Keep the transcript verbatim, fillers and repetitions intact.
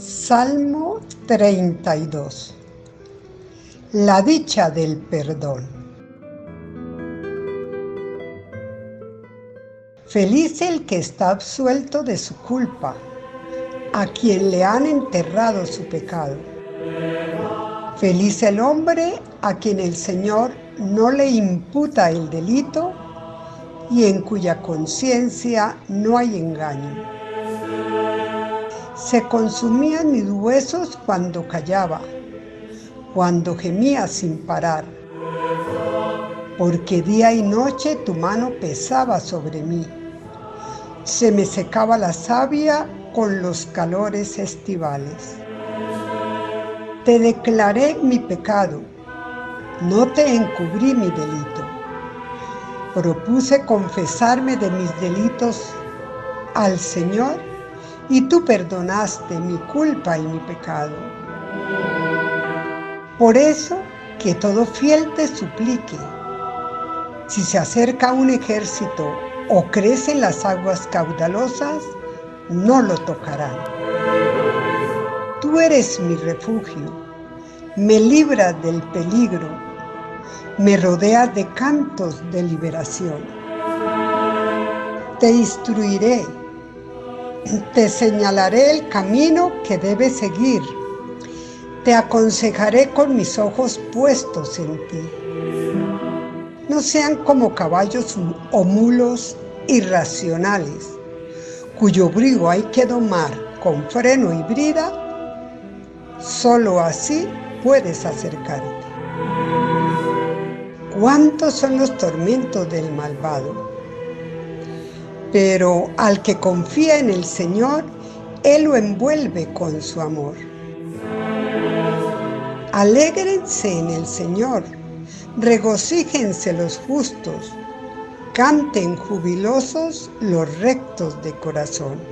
Salmo treinta y dos. La dicha del perdón. Feliz el que está absuelto de su culpa, a quien le han enterrado su pecado. Feliz el hombre a quien el Señor no le imputa el delito y en cuya conciencia no hay engaño. Se consumían mis huesos cuando callaba, cuando gemía sin parar, porque día y noche tu mano pesaba sobre mí. Se me secaba la savia con los calores estivales. Te declaré mi pecado, no te encubrí mi delito. Propuse confesarme de mis delitos al Señor, y tú perdonaste mi culpa y mi pecado. Por eso, que todo fiel te suplique. Si se acerca un ejército o crecen las aguas caudalosas, no lo tocarán. Tú eres mi refugio, me libras del peligro, me rodeas de cantos de liberación. Te instruiré, te señalaré el camino que debes seguir, te aconsejaré con mis ojos puestos en ti. No sean como caballos o mulos irracionales, cuyo brío hay que domar con freno y brida. Solo así puedes acercarte. ¿Cuántos son los tormentos del malvado? Pero al que confía en el Señor, Él lo envuelve con su amor. Alégrense en el Señor, regocíjense los justos, canten jubilosos los rectos de corazón.